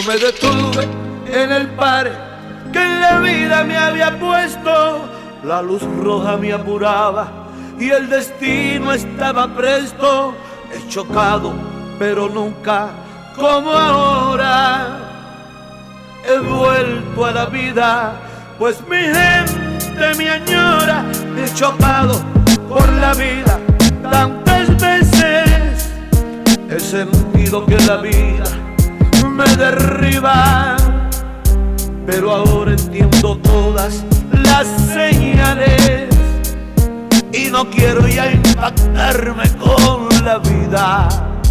No me detuve en el pare que en la vida me había puesto. La luz roja me apuraba y el destino estaba presto. He chocado, pero nunca como ahora. He vuelto a la vida, pues mi gente me añora. He chocado por la vida tantas veces. He sentido que la vida me derriba, pero ahora entiendo todas las señales y no quiero ya impactarme con la vida.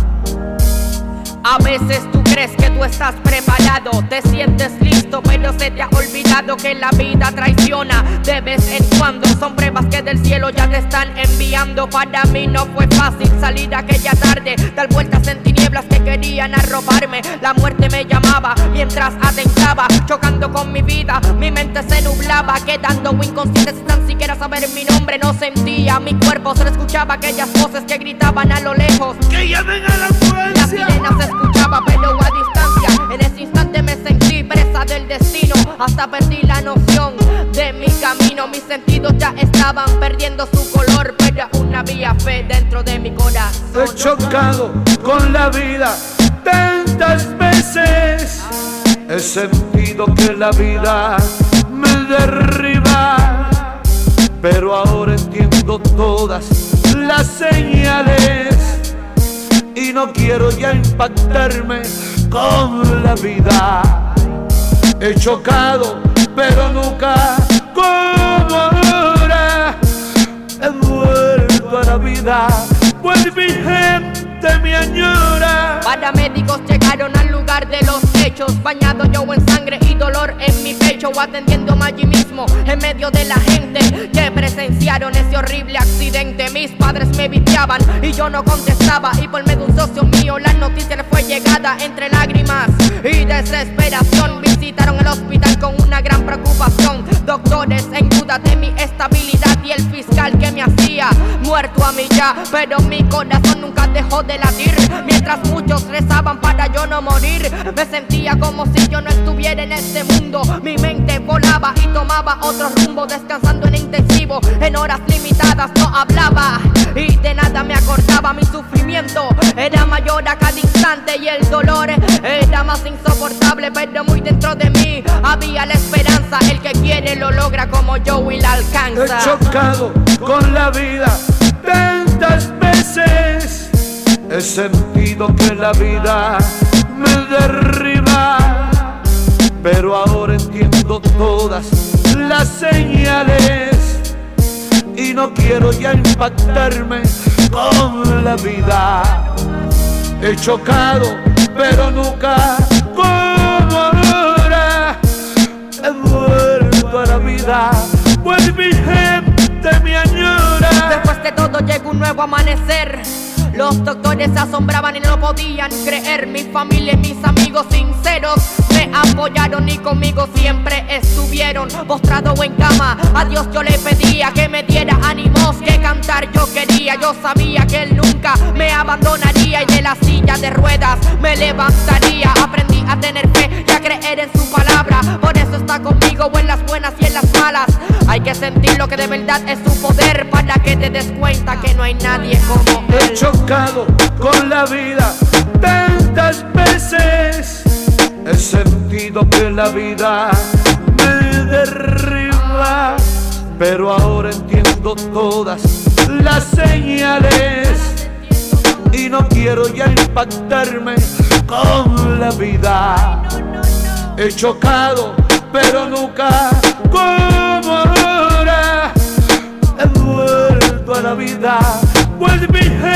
A veces tú crees que tú estás preparado, te sientes listo, pero se te ha olvidado que la vida traiciona de vez en cuando. Son pruebas que del cielo ya te están enviando. Para mí no fue fácil salir aquella tarde, dar vueltas en tinieblas que querían arroparme. La muerte me llamaba mientras atentaba, chocando con mi vida, mi mente se nublaba, quedando inconsciente sin tan siquiera saber mi nombre. No sentía mi cuerpo, solo escuchaba aquellas voces que gritaban a lo lejos: ¡que llamen a la ambulancia! Las sirenas se escuchaba pero a distancia. En ese instante me sentí presa del destino, hasta perdí la noción de mi camino. Mis sentidos ya estaban perdiendo su color, pero aún había fe dentro de mi corazón. He chocado con la vida tantas veces. He sentido que la vida me derriba, pero ahora entiendo todas las señales y no quiero ya impactarme con la vida. He chocado, pero nunca como ahora. He vuelto a la vida, pues mi gente me añora. Paramédicos llegaron al lugar de los hechos, bañado yo en sangre y dolor en mi pecho, atendiéndome allí mismo en medio de la gente que presenciaron ese horrible accidente. Mis padres me viciaban y yo no contestaba, y por medio de un socio mío la noticia le fue llegada. Entre lágrimas y desesperación visitaron el hospital con una gran preocupación. Doctores en duda de mi estabilidad y el fiscal que me hacía muerto a mí ya, pero mi corazón nunca dejó de latir. Mientras muchos rezaban para yo no morir, me sentía como si yo no estuviera en este mundo. Mi mente volaba y tomaba otro rumbo, descansando en intensivo. En horas limitadas no hablaba y de nada me acordaba. Mi sufrimiento era mayor a cada instante y el dolor era más insoportable, pero muy dentro de mí había la esperanza. El que quiere lo logra como yo y la alcanza. He chocado con la vida tantas veces. He sentido que la vida me derriba, pero ahora entiendo todas las señales y no quiero ya impactarme con la vida. He chocado, pero nunca como ahora. He vuelto a la vida, pues mi gente me añora. Después de todo llegó un nuevo amanecer. Los doctores se asombraban y no lo podían creer. Mi familia y mis amigos sinceros me apoyaron y conmigo siempre estuvieron. Postrado en cama, a Dios yo le pedía que me diera ánimos, que cantar yo quería. Yo sabía que Él nunca me abandonaría y de la silla de ruedas me levantaría. Aprendí a tener fe y a creer en su palabra, por eso está conmigo en las buenas y en las malas. Hay que sentir lo que de verdad es su poder para que te des cuenta que no hay nadie como Él. He chocado con la vida tantas veces. He sentido que la vida me derriba, pero ahora entiendo todas las señales y no quiero ya impactarme con la vida. He chocado, pero nunca como ahora. He vuelto a la vida, pues mi